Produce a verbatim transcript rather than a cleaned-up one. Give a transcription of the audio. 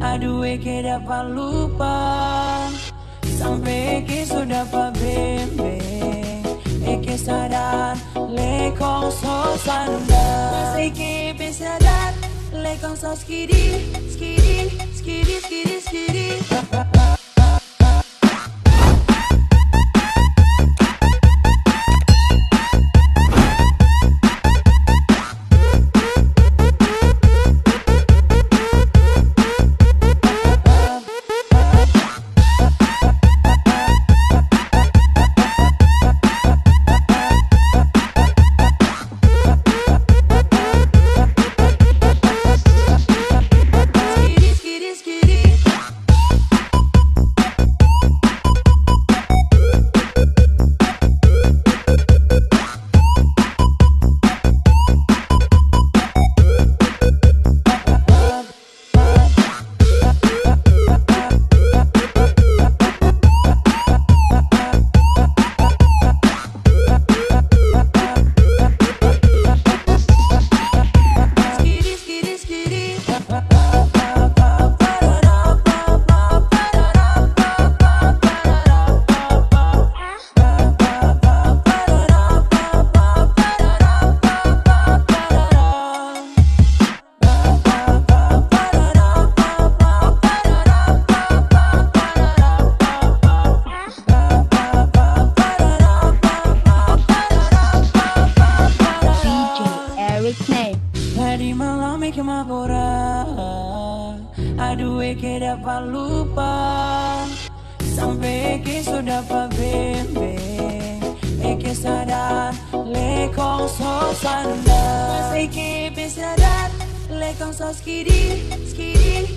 Aduh Eke dapat lupa, sampai Eke sudah pa bembe. Eke sadar lekong so sanda. Mas Eke be sadar lekong so skidi, skidi, skidi, skidi, skidi. Tadi malam Eke mabora, aduh Eke dapat lupa, sampai Eke sudah pa bembe. Eke sadar lekong so sanda. Mas Eke be sadar lekong so skidi, skidi,